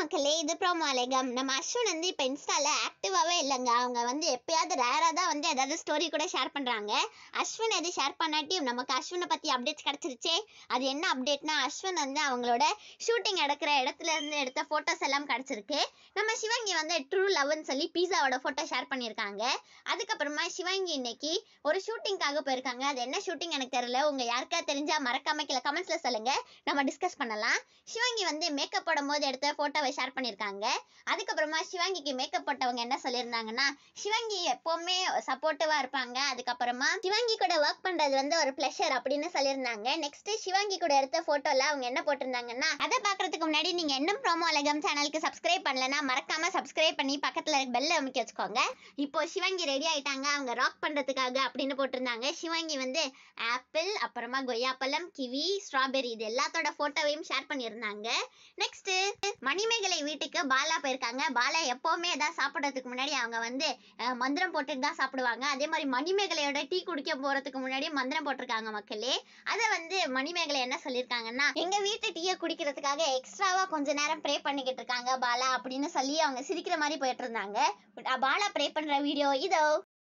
மக்களே, இது ப்ரோமோ அலேகம். நம்ம அஸ்வின் வந்து இப்போ இன்ஸ்டால ஆக்டிவாகவே இல்லைங்க. அவங்க வந்து எப்பயாவது ரேராக தான் வந்து ஏதாவது ஸ்டோரி கூட ஷேர் பண்ணுறாங்க. அஸ்வின் எது ஷேர் பண்ணாட்டியும் நமக்கு அஸ்வினை பற்றி அப்டேட்ஸ் கிடச்சிருச்சே. அது என்ன அப்டேட்னா, அஸ்வின் வந்து அவங்களோட ஷூட்டிங் எடுக்கிற இடத்துல இருந்து எடுத்த ஃபோட்டோஸ் எல்லாம் கிடச்சிருக்கு. நம்ம சிவங்கி வந்து ட்ரூ லவ்னு சொல்லி பீஸாவோட ஃபோட்டோ ஷேர் பண்ணியிருக்காங்க. அதுக்கப்புறமா சிவங்கி இன்னைக்கு ஒரு ஷூட்டிங்காக போயிருக்காங்க. அது என்ன ஷூட்டிங் எனக்கு தெரியல. உங்கள் யாருக்கா தெரிஞ்சால் மறக்காம கீழே கமெண்ட்ஸில் சொல்லுங்கள், நம்ம டிஸ்கஸ் பண்ணலாம். சிவங்கி வந்து மேக்கப் போடும்போது எடுத்த ஃபோட்டோவை ஷேர் பண்ணியிருக்காங்க. அதுக்கப்புறமா சிவங்கிக்கு மேக்கப் போட்டவங்க என்ன சொல்லியிருந்தாங்கன்னா, சிவங்கி எப்போவுமே சப்போர்ட்டிவாக இருப்பாங்க. அதுக்கப்புறமா சிவங்கி கூட ஒர்க் பண்ணுறது வந்து ஒரு ப்ளஷர் அப்படின்னு சொல்லியிருந்தாங்க. நெக்ஸ்ட் சிவங்கி கூட எடுத்த ஃபோட்டோவில் அவங்க என்ன போட்டிருந்தாங்கன்னா, அதை பார்க்கறதுக்கு முன்னாடி நீங்கள் இன்னும் ப்ரோமோ அலகம் சேனலுக்கு சப்ஸ்கிரைப் பண்ணலன்னா மறக்காம சப்ஸ்கிரைப் பண்ணி பக்கத்தில் இருக்க பெல்ல அமைக்க வச்சுக்கோங்க. இப்போ சிவங்கி ரெடி ஆயிட்டாங்க அவங்க ராக் பண்ணுறதுக்காக அப்படின்னு போட்டிருந்தாங்க. சிவங்கி வந்து ஆப்பிள், அப்புறமா கொய்யாப்பழம், கிவி, ஸ்ட்ராபெரி இது எல்லாத்தோட ஃபோட்டோவையும் ஷேர் பண்ணியிருந்தாங்க. நெக்ஸ்ட் மணிமேகலை வீட்டுக்கு பாலா போயிருக்காங்க. பாலா எப்பவுமே ஏதாவது சாப்பிட்றதுக்கு முன்னாடி அவங்க வந்து மந்திரம் போட்டுட்டு தான் சாப்பிடுவாங்க. அதே மாதிரி மணிமேகலையோட டீ குடிக்க போறதுக்கு முன்னாடி மந்திரம் போட்டிருக்காங்க மக்களே. அதை வந்து மணிமேகலை என்ன சொல்லியிருக்காங்கன்னா, எங்க வீட்டு டீயை குடிக்கிறதுக்காக எக்ஸ்ட்ராவா கொஞ்ச நேரம் ப்ரே பண்ணிக்கிட்டு இருக்காங்க பாலா அப்படின்னு சொல்லி அவங்க சிரிக்கிற மாதிரி போயிட்டு இருந்தாங்க. பாலா ப்ரே பண்ற வீடியோ இதோ.